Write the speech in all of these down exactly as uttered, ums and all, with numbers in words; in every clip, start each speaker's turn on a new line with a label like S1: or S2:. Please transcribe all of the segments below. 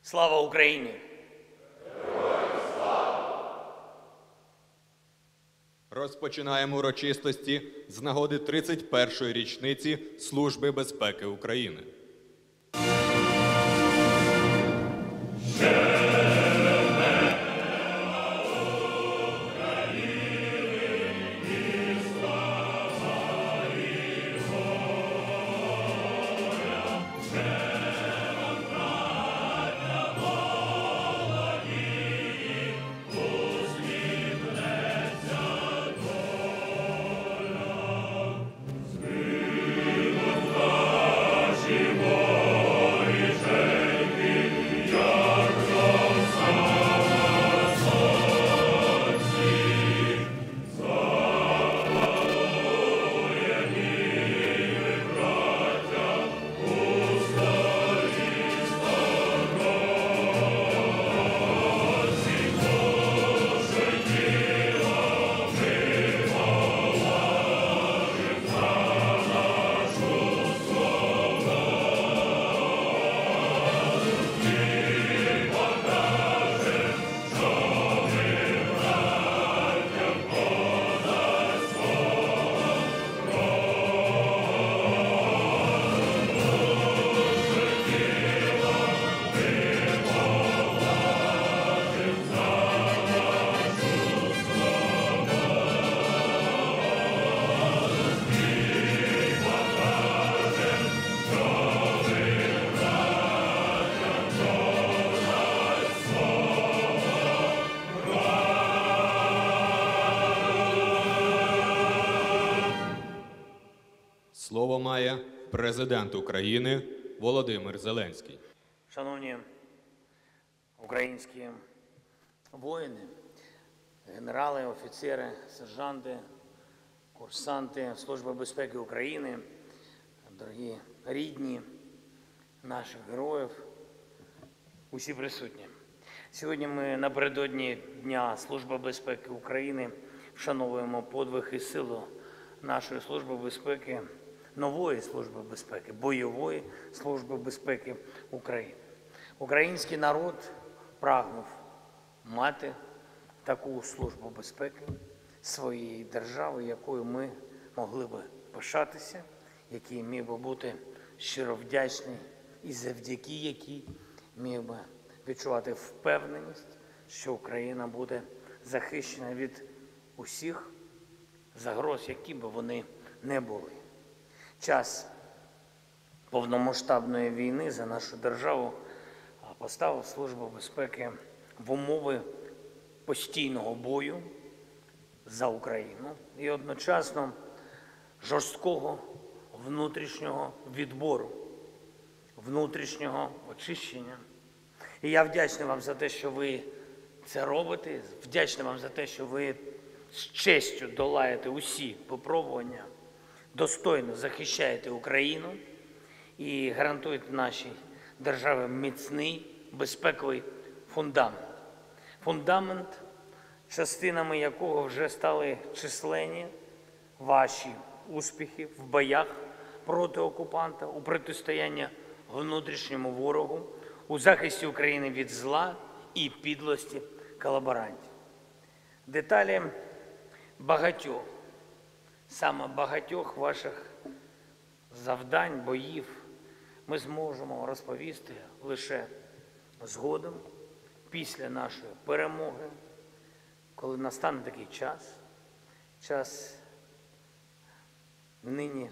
S1: Слава Україні!
S2: Розпочинаємо урочистості з нагоди тридцять першої річниці Служби безпеки України. Слово має президент України Володимир Зеленський.
S1: Шановні українські воїни, генерали, офіцери, сержанти, курсанти Служби безпеки України, дорогі рідні наших героїв, усі присутні. Сьогодні ми напередодні Дня Служби безпеки України вшановуємо подвиг і силу нашої Служби безпеки, нової Служби безпеки, бойової Служби безпеки України. Український народ прагнув мати таку Службу безпеки своєї держави, якою ми могли би пишатися, який міг би бути щиро вдячний і завдяки якій міг би відчувати впевненість, що Україна буде захищена від усіх загроз, які б вони не були. Час повномасштабної війни за нашу державу поставив Службу безпеки в умови постійного бою за Україну і одночасно жорсткого внутрішнього відбору, внутрішнього очищення. І я вдячний вам за те, що ви це робите, вдячний вам за те, що ви з честю долаєте усі випробування, достойно захищаєте Україну і гарантуєте нашій державі міцний безпековий фундамент. Фундамент, частинами якого вже стали численні ваші успіхи в боях проти окупанта, у протистоянні внутрішньому ворогу, у захисті України від зла і підлості колаборантів. Деталі багатьох, саме багатьох ваших завдань, боїв ми зможемо розповісти лише згодом, після нашої перемоги, коли настане такий час, час нині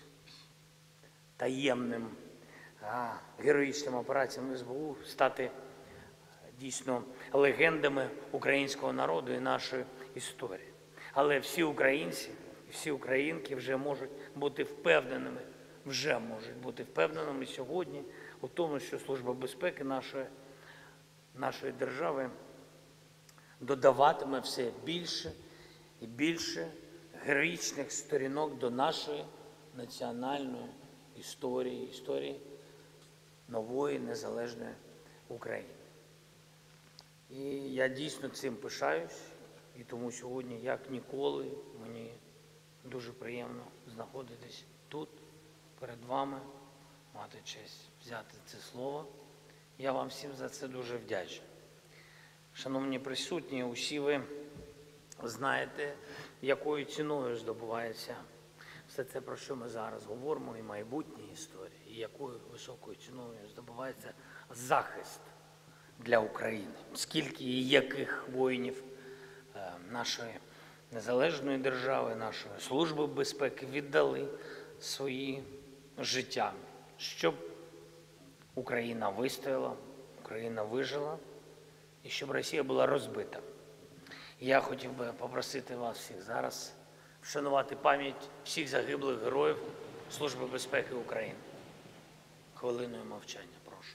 S1: таємним а, героїчним операціям ес бе у стати дійсно легендами українського народу і нашої історії. Але всі українці, всі українки вже можуть бути впевненими, вже можуть бути впевненими сьогодні у тому, що Служба безпеки нашої, нашої держави додаватиме все більше і більше героїчних сторінок до нашої національної історії, історії нової незалежної України. І я дійсно цим пишаюсь, і тому сьогодні, як ніколи, мені дуже приємно знаходитись тут, перед вами, мати честь взяти це слово Я вам всім за це дуже вдячний. Шановні присутні, усі ви знаєте, якою ціною здобувається все це, про що ми зараз говоримо, і майбутні історії, і якою високою ціною здобувається захист для України. Скільки і яких воїнів е, нашої незалежної держави, нашої Служби безпеки віддали свої життя, щоб Україна вистояла, Україна вижила і щоб Росія була розбита. Я хотів би попросити вас всіх зараз вшанувати пам'ять всіх загиблих героїв Служби безпеки України. Хвилиною мовчання, прошу.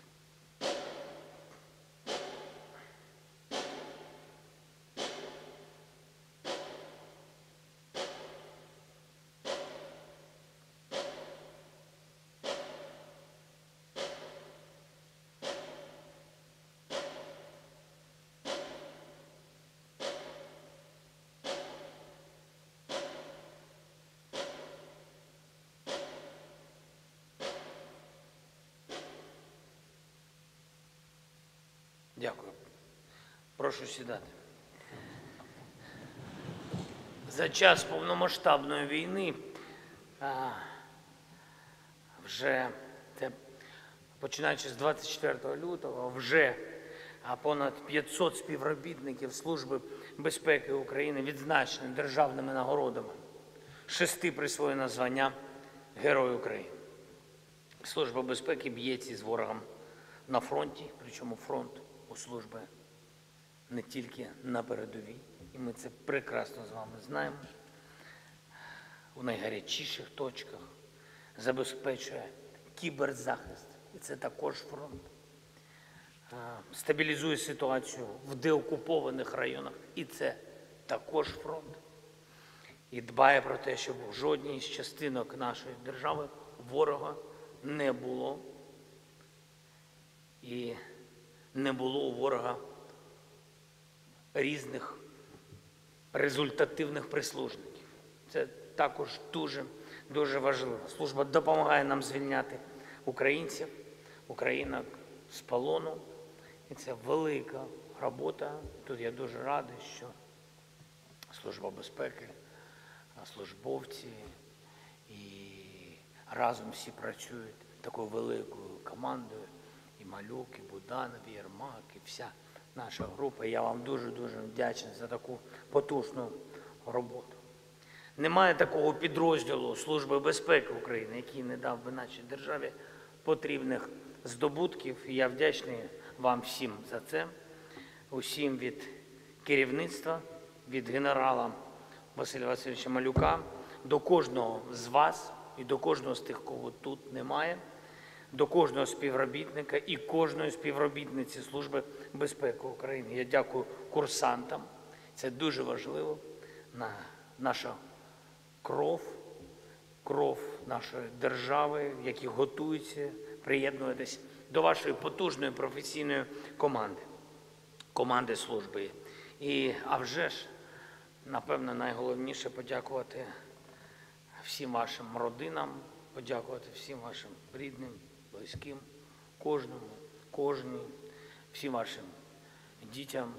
S1: Дякую. Прошу сідати. За час повномасштабної війни, а, вже це, починаючи з двадцять четвертого лютого, вже а, понад п'ятсот співробітників Служби безпеки України відзначені державними нагородами. Шести присвоєно звання Герой України. Служба безпеки б'ється з ворогом на фронті, причому фронт у служби не тільки на передовій, і ми це прекрасно з вами знаємо, у найгарячіших точках, забезпечує кіберзахист, і це також фронт, стабілізує ситуацію в деокупованих районах, і це також фронт, і дбає про те, щоб у жодній з частинок нашої держави ворога не було, і не було у ворога різних результативних прислужників. Це також дуже, дуже важливо. Служба допомагає нам звільняти українців, українок з полону. І це велика робота. Тут я дуже радий, що Служба безпеки, службовці і разом всі працюють такою великою командою. І Малюк, і Буданов, і Єрмак, і вся наша група. Я вам дуже-дуже вдячний за таку потужну роботу. Немає такого підрозділу Служби безпеки України, який не дав би нашій державі потрібних здобутків. І я вдячний вам всім за це. Усім від керівництва, від генерала Василя Васильовича Малюка, до кожного з вас і до кожного з тих, кого тут немає, до кожного співробітника і кожної співробітниці Служби безпеки України. Я дякую курсантам. Це дуже важливо. Наша кров, кров нашої держави, які готуються приєднуватись до вашої потужної професійної команди, команди служби. І, а вже ж, напевно, найголовніше подякувати всім вашим родинам, подякувати всім вашим рідним, близьким, кожному, кожній, всім вашим дітям,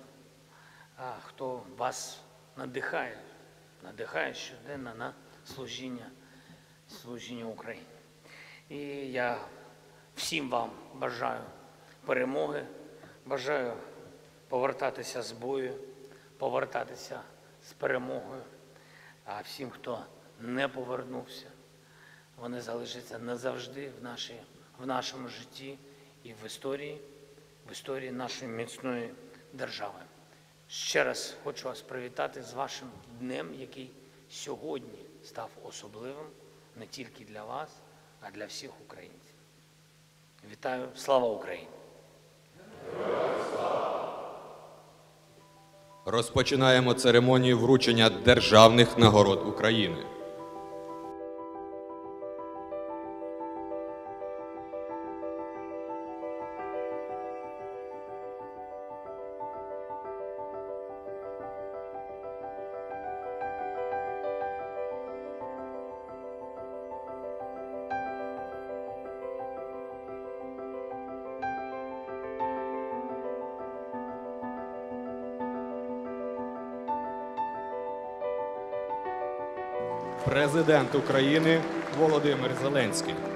S1: хто вас надихає, надихає щоденно на служіння, служіння Україні. І я всім вам бажаю перемоги, бажаю повертатися з бою, повертатися з перемогою, а всім, хто не повернувся, вони залишаться назавжди в, нашій, в нашому житті і в історії, в історії нашої міцної держави. Ще раз хочу вас привітати з вашим днем, який сьогодні став особливим не тільки для вас, а для всіх українців. Вітаю! Слава Україні!
S2: Розпочинаємо церемонію вручення державних нагород України. Президент України Володимир Зеленський.